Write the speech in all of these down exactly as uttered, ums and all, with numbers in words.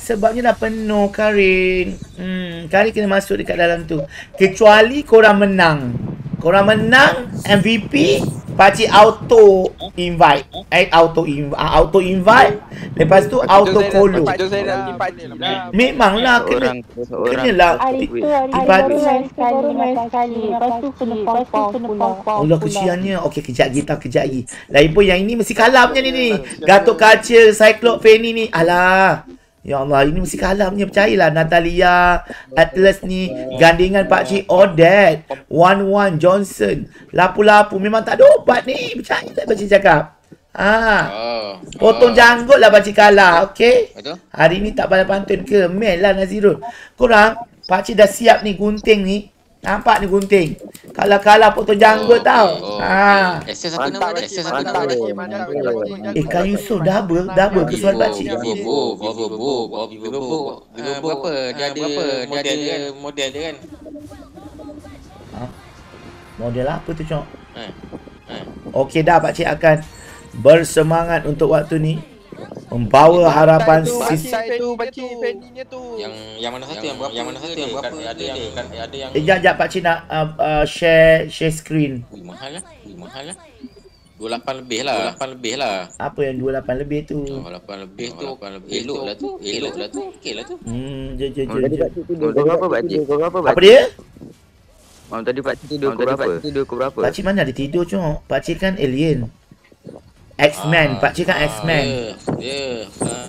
sebabnya dah penuh Karin. Hmm, Karin kena masuk dekat dalam tu. Kecuali korang menang. Korang menang M V P, pakcik auto invite. Eh auto invite, auto invite. Lepas tu auto follow. Memanglah kena kenalah Baru main sekali. Lepas tu kena pong-pong pula. Allah kesiannya. Okey, kejap lagi tau, kejap lagi. Lagipun yang ini mesti kalah punya ni ni. Gatot Kaca, Cyclops, Fanny ni. Alah. Ya Allah, ini mesti kalah punya, percayalah. Natalia, Atlas ni, gandingan pakcik Odette, Wan Wan Johnson, Lapu-lapu memang tak ada obat ni. Percaya tak pakcik cakap? Ah. Oh. Potong oh. janggut lah pakcik kalah, okey? Hari ni tak pandai pantun ke? Mel lah Nazirul. Korang, pakcik dah siap ni gunting ni. Nampak ni gunting. Kalau-kalau potong janggut oh, tau. Oh, ha. Okay. Access aku nama dia. Access aku nama dia. Eh, Kak Yusof double. Double ke soal pakcik? Vivo. Vivo. Vivo. Vivo. Berapa? Dia ada model dia kan. Model dia kan. Ha? Model apa tu, Cok? Ha. Ha. Okey dah, pakcik akan bersemangat untuk waktu ni. Membawa harapan sis tu pakcik Fanny-nya tu. Yang yang mana satu yang berapa? Yang mana satu yang berapa? Ada yang ada yang Eh jap jap pakcik nak uh, uh, share share screen. Ui, mahal lah. Ui, mahal lah. dua puluh lapan lebih lah. dua puluh lapan lebih lah. Apa yang dua puluh lapan lebih tu? dua puluh lapan lebih tu. Elok lah tu. Elok lah tu. Okey lah tu. Hmm, je je je. Kau berapa pakcik? Kau berapa pakcik? Apa dia? Malam tadi pakcik tidur kau berapa? Tidur kau berapa? Pakcik mana ada tidur, Cok? Pakcik kan alien. X-Men, ah, pakcik kan ah, X-Men. Ya.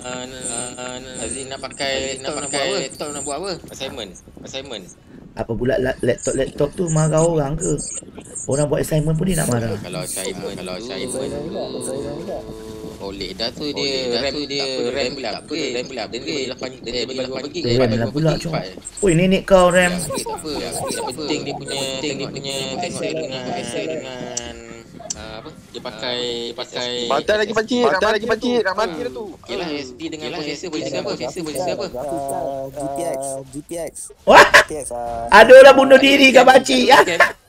Ya. Aziz nak pakai nak pakai laptop nak buat apa? Assignment. Assignment. Apa pula laptop-laptop tu marah orang ke? Orang buat assignment pun dia nak marah. Kalau assignment, kalau assignment oleh dah tu dia RAM tu dia RAM pula apa? RAM pula apa? Dia lapan dia bagi lapan gig. RAM lah pula, Cok. Oi, nenek kau RAM. Apa? Yang penting dia punya dia punya tengok dengan dengan apa dia pakai pakai patah lagi pakcik patah lagi pakcik nak mati dah tu. Okeylah S P dengan processor posisi apa processor posisi apa G P X G P X wah ada orang bunuh diri kat pakcik ya.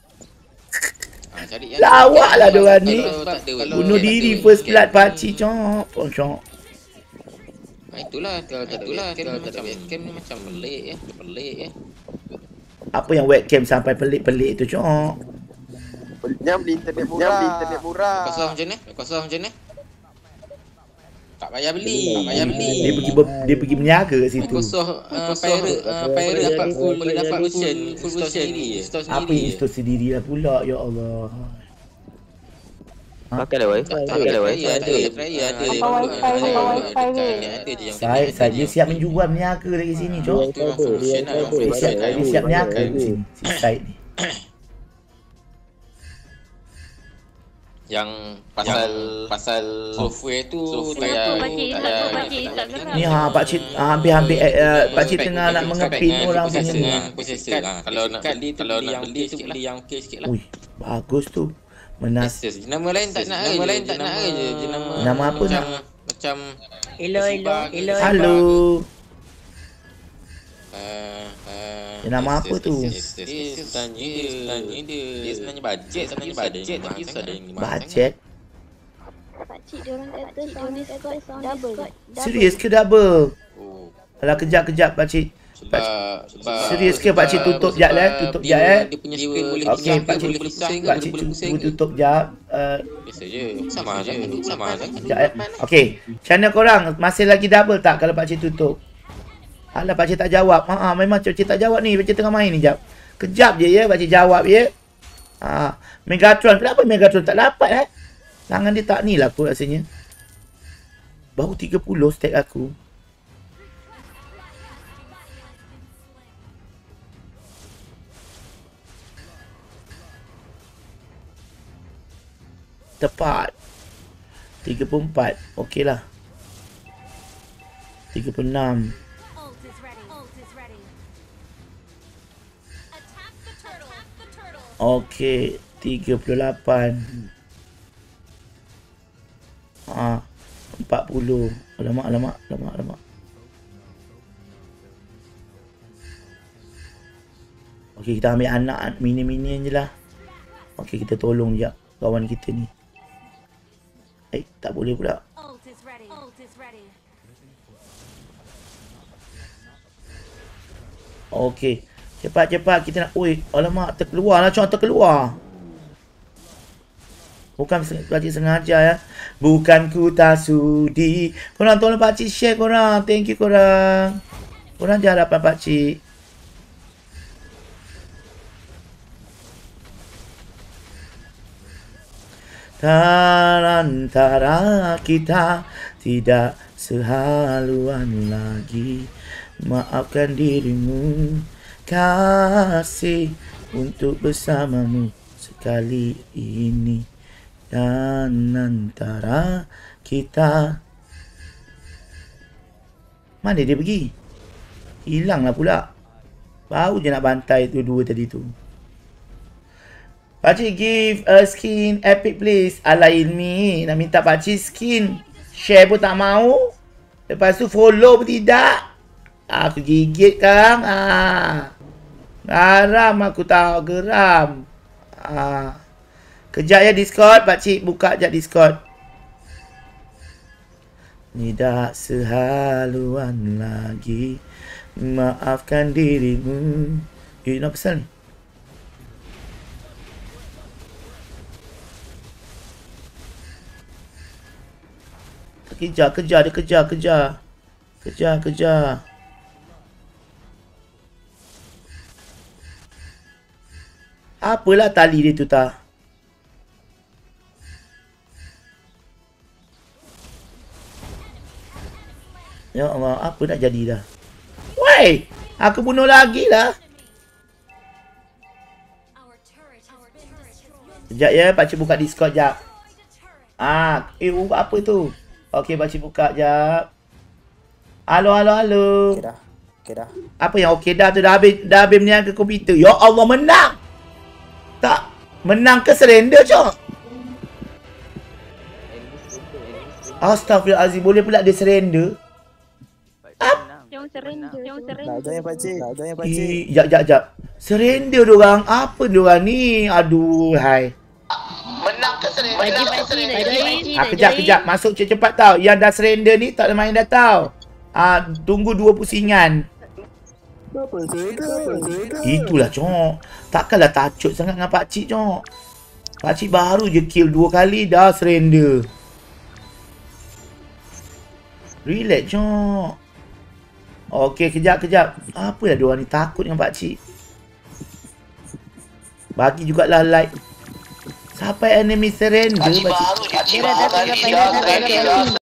Lawak lah diorang ni bunuh diri first blood pakcik, Cok. Cok itulah kalau tak itulah kalau tak webcam ni macam pelik ya pelik ya. Apa yang webcam sampai pelik-pelik tu, Cok? Yang beli internet murah. Yang beli internet murah. Kosong macam ni? Kosong macam ni? Tak payah beli. Tak payah beli. Dia pergi ber, dia pergi berniaga kat situ. Kosong uh, pirate uh, pirate dapat full boleh dapat version full version sendiri. Store sendiri. Apa install sendiri lah pula, ya Allah. Pakai dah wifi. Pakai dah wifi. Ada, ada, ada. Apa wifi, apa wifi ni? Saya saya siap menjual berniaga dari sini, Cok. Dia siap dia siap berniaga di sini. Si site ni. Yang pasal yang pasal software tu saya ni ha pakcik hampir-hampir uh, pakcik tengah nak mengepin orang punya ni. Processor lah. Kalau nak beli kalau nak beli tu beli yang okey sikitlah. Ui, bagus tu. Menas. Nama lain tak nak nama lain tak nak je nama. Nama apa nak? Macam hello hello hello. Halo. Uh, uh, dia nama apa tu? Dia sebenarnya dia sebenarnya dia dia sebenarnya bajet sebenarnya bajet tapi ada yang bajet. Pakcik dia orang kata sound Discord double. Serius ke double? Oh. Alah kejap-kejap pakcik. Sebab sebab serius ke pakcik tutup jap lah, tutup jap eh. Dia punya screen boleh okey pakcik pakcik tutup jap. Biasa je. Sama je. Sama je. Okey. Channel korang masih lagi double tak kalau pakcik tutup? Alah pakcik tak jawab. Ha memang pakcik tak jawab ni. Pakcik tengah main ni jap. Kejap je ya pakcik jawab ya. Ha Megatron kenapa Megatron tak dapat eh? Tangan dia tak ni lah aku rasanya. Baru tiga puluh stack aku. Tepat. tiga puluh empat. Okey lah. tiga puluh enam. Okey, tiga puluh lapan. Ah, empat puluh. Alamak, alamak, alamak, alamak. Okey, kita ambil anak mini-mini je lah. Okey, kita tolong jap kawan kita ni. Eh, tak boleh pula. Okey. Cepat-cepat kita nak... Oi, alamak, terkeluar lah, Cok, terkeluar. Bukan pakcik sengaja ya. Bukan ku tak sudi. Korang tolong pakcik share korang. Thank you korang. Korang jangan harapan pakcik. Antara kita tidak sehaluan lagi. Maafkan dirimu, kasih untuk bersamamu sekali ini. Dan antara kita... Mana dia pergi? Hilanglah pula. Baru je nak bantai tu dua tadi tu. Pakcik give a skin epic please. Alah Ilmi, nak minta pakcik skin. Share pun tak mau. Lepas tu follow pun tidak. Aku gigit kang. Ah. Geram aku tahu, geram. Ah. Kejap ya Discord, pakcik buka jap Discord. Tidak sehaluan lagi. Maafkan dirimu. Eh, nak pesan ni? Kejar, kejar, dia kejar, kejar. Kejar, kejar. Apalah tali dia tu tak? Ya Allah, apa nak jadi dah? Woi, aku bunuh lagi lah. Sekejap ya, pakcik buka Discord jap. Ah, eh, apa tu? Okey, pakcik buka jap. Halo, halo, halo. Okey dah. Okey dah. Apa yang okey dah tu? Dah habis, dah habis menang ke komputer. Ya Allah, menang! Tak, menang ke surrender, Cok? Astaghfirullahaladzim, boleh pula dia surrender? Yang surrender, yang surrender. Nak join pakcik. Nak join pakcik. Eh, jap, jap, jap. Surrender diorang. Apa diorang ni? Aduh, hai. Menang ke surrender? Pakcik, pakcik, nak join. Ah, kejap, kejap. Masuk cepat-cepat tau. Yang dah surrender ni tak ada main dah tau. Ah, tunggu dua pusingan. Apa surrender? Itulah, Cok. Takkanlah tacut sangat dengan pakcik, Cok. Pakcik baru je kill dua kali dah surrender. Relax, Cok. Okey, kejap, kejap. Apalah diorang ni takut dengan pakcik. Bagi jugalah like. Sampai enemy surrender, pakcik. Dia dah tak sampai dah, dah, dah, dah.